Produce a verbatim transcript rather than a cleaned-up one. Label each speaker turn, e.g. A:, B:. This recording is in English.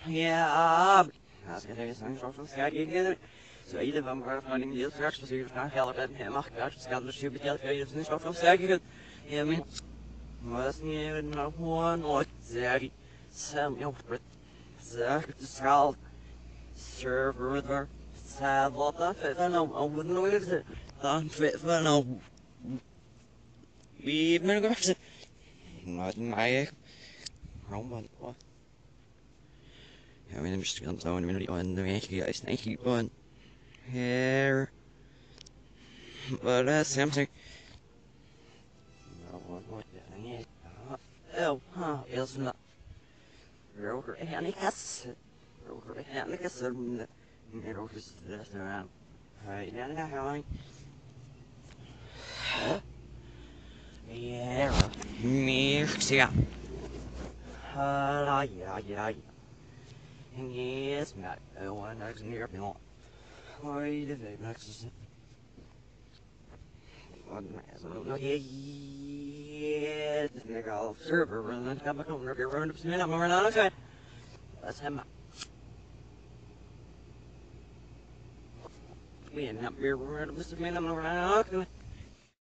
A: Ja, als ik er eens aan zo van schrijf ik zo ieder van mijn van die heel straks was hier van helpen en hij mag dat dus kan dus je betelt voor je dus zo van schrijf ik ja min was niet even nog gewoon ooit zeg sam je op zeg de schaal server sad lot dat van nou over nooit dan van nou wie ben ik was maar mij waarom wat Ja, I'm just going to go and on the actually I thank you on here. But uh something Oh, huh, is not Roger Hannikas Roger Hannikas and Roger's restaurant. Right now, how I Yeah, Mircia. Ah, yeah, yeah. Yes, Matt. I want to near me on. Why did they next? What yes, nigga, I'll server and then come back over here, run up some minute, I'm running on okay. Let's have my. We didn't have beer, we're running up some minute, I'm running on okay.